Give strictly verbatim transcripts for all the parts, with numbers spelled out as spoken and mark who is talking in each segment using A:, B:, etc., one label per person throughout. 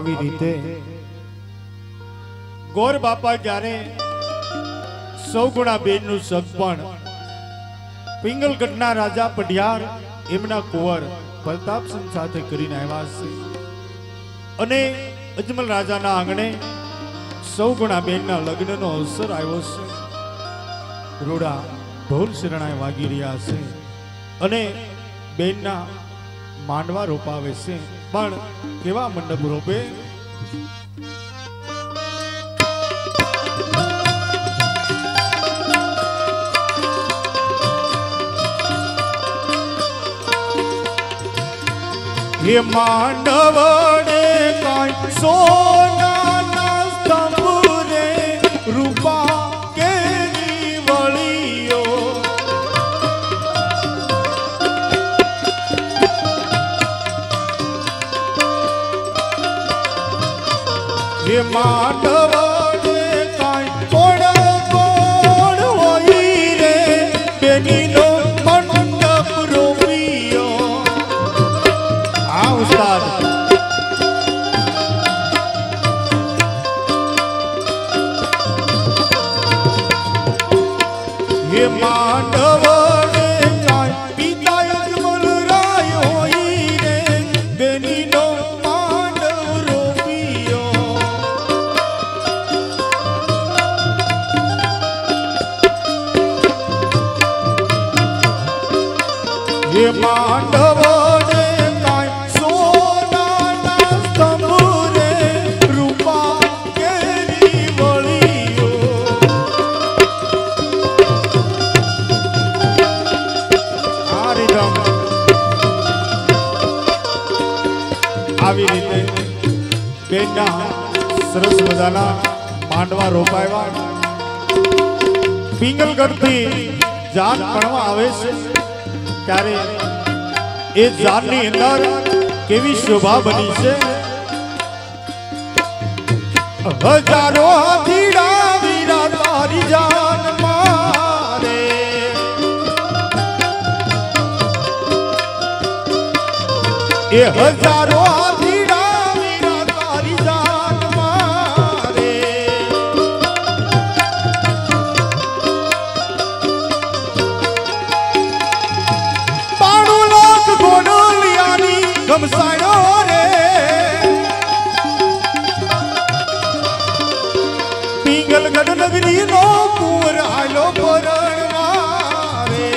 A: આવી રીતે ગોર બાપા જ્યારે સૌગુણા બેન નું સગપણ પિંગલગઢના રાજા પઢિયાર એમના કુંવર પ્રતાપસિંહ સાથે કરીને આવ્યા છે અને અજમલ રાજાના આંગણે સૌગુણા બેનના લગ્નનો અવસર આવ્યો છે. રૂડા ઢોલ શરણાઈ વાગી રહ્યા છે અને બેનના માંડવા રોપાવે છે. પણ કેવા મંડપ રોપે? ये मांडवड़े काई सोना स्तंभरे रूपा के वलियो ये मांडवड़े काई कोण कोण होई रे बेनी नो मंडप रोपियो. उस्ताद ये मांडवड़े काय पिता अजमल राय होई रे बेनी नो मांडव रोपियो. ये मांडवड़े આવી રીતે બેનના સરસ મજાના માંડવા રોપાયા. પિંગલગઢથી જાન ભણવા આવે છે ત્યારે એ જાનની અંદર કેવી શોભા બની છે. હજારો હાથીડા વીરા તારી જાન મારે એ હજારો ગમસાણો રે પિંગલગઢ નગરી નો કુંવર આલો પરણવા રે.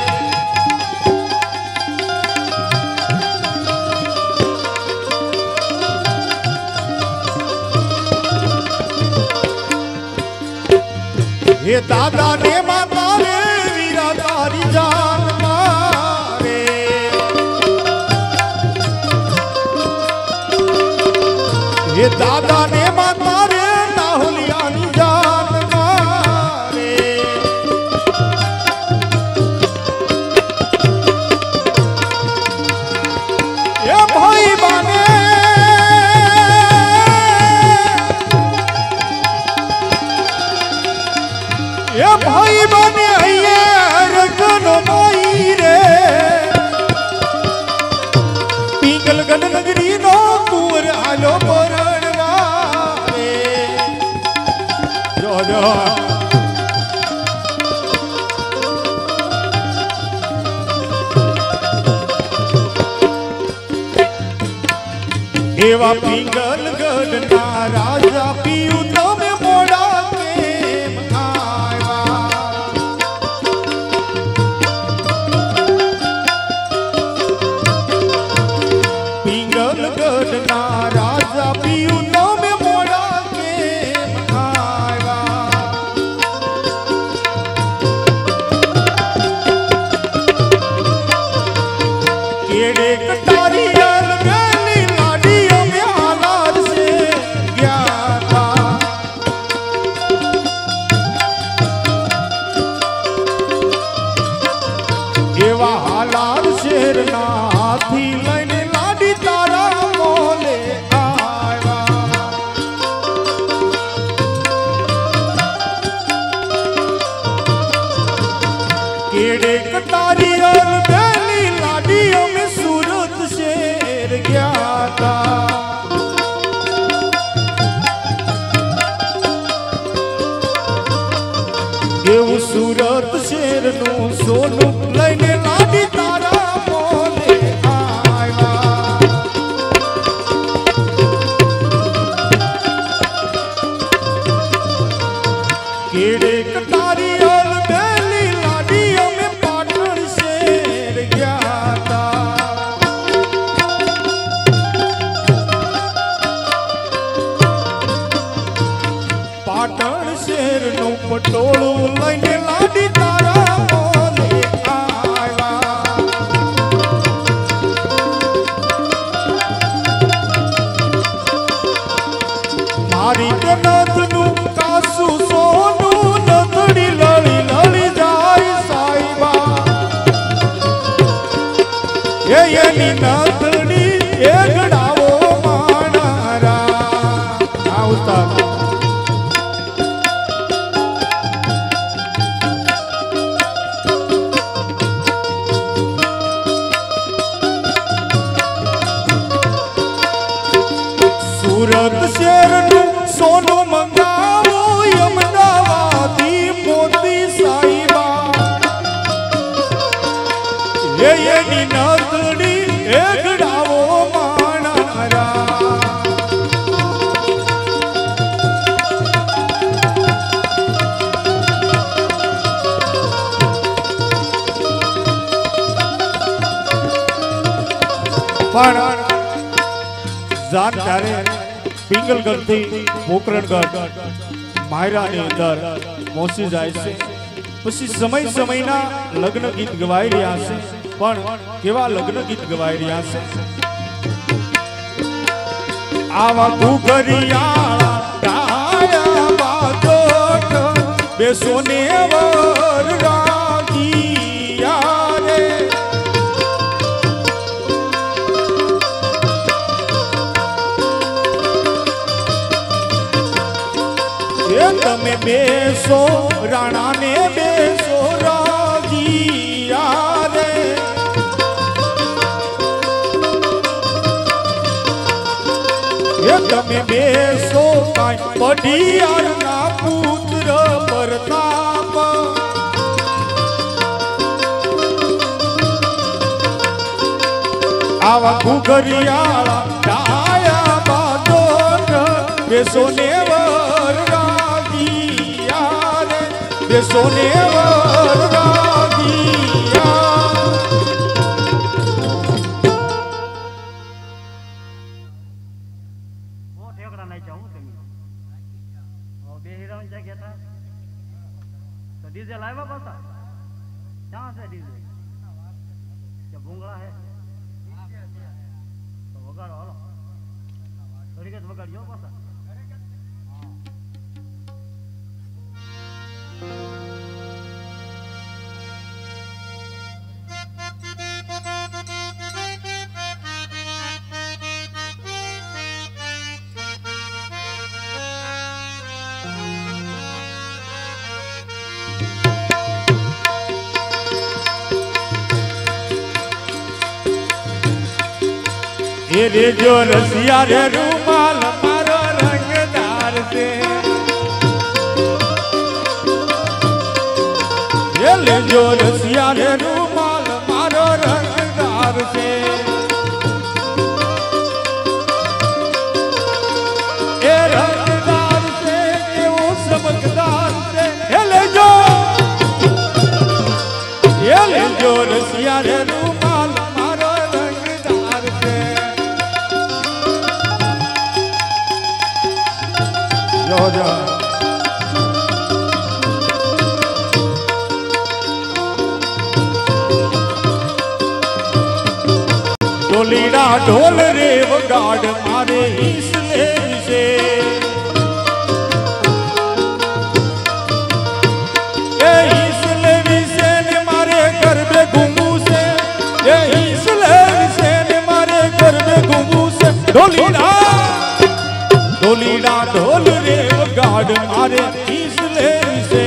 A: એ દાદા ને માતા રે વીરા તારી જાન ये दादा ने माता रे नाहुलियानी जान मारे. ये भाई बने ये भाई बने ये रखनो माई रे पिंगलगढ़ नगरी नो कुंवर आलो पर एवा पिंगलगढ़ ना राजा पीयू तमे मोड़ा केम आया. पिंगलगढ़ ना राजा पीयू तमे मोड़ा केम आया. केड़े कटारी हाथी लैने लाडी तारा मोले आया. केड़े कटारी और बेली लाडियों में सूरत शेर गया था. એવું સુરત શેરનું સોનું લઈને લાડી તારા મોલે આવ્યા કેડે કટારી ઓલ બેલી લાડી અમે પાટણ શેર ગયા તા પાટણ શેરનું પટોળું લઈને લાડી તારા મોલે આવ્યા મારી કનથનું કાસું સોનું નથડી લળી લળી જાય સાઈબા એ એની નથડી એ ગડાવો માણારા આ ઉસ્તાદ સુરત શેરનું સોનું મંગાવો અમદાવાદી મોતી સાઈબા એ એની નથડી એ ગડાવો માણારા પણ જાન ત્યારે પિંગલગઢ થી પોકરણગઢ માયરાની અંદર પહોંચી જાય છે પછી સમય સમયના લગ્ન ગીત ગવાઈ રહ્યા છે પણ કેવા લગ્ન ગીત ગવાઈ રહ્યા છે આવા ઘુઘરિયા ડાયા બાજોટ બેસો ને વર રાગિયા રે તમે બેસો રાણા ને બેસો રાગિયા રે એ તમે બેસો કાંઈ પઢિયાર ના પુત્ર પ્રતાપ આવા ઘુઘરિયાળા ડાયા બાજોટ બેસો ને વર બેસો ને વર રાગિયા
B: ઓ ઠેકડા નહીં ચાહું તમે ઓ બે હીરા જાય ગયા તો ડીજે લાવ્યા પાછા ક્યાં છે ડીજે કે ભૂંગળા હે તો વગાડો હાલો થોડી જ વગાડ્યો પાછા
A: એ રે જો રસિયા રે રૂમાલ મારો રંગદાર છે એ લે જો રસિયા રે રૂમાલ મારો રંગદાર છે એ રંગદાર છે કેવો ચમકદાર છે એ લે જો એ લે જો રસિયા રે રૂમાલ મારો રંગદાર છે જો જો ઢોલીડા ઢોલ રે વગાડ મારે ઈસલે છે એ ઈસલે વિશે ને મારે ગરબે ઘૂમવું છે એ ઈસલે વિશે ને મારે ગરબે ઘૂમવું છે ઢોલીડા ઢોલીડા ઢોલ રે વગાડ મારે ઈસલે વિશે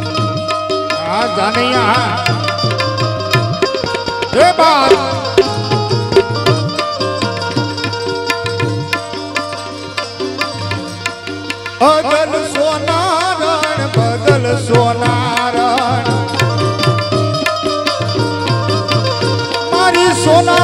A: जानिया हे बात સોના